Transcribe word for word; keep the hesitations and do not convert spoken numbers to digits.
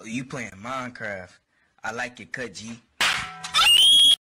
You playing Minecraft. I like your cut, G.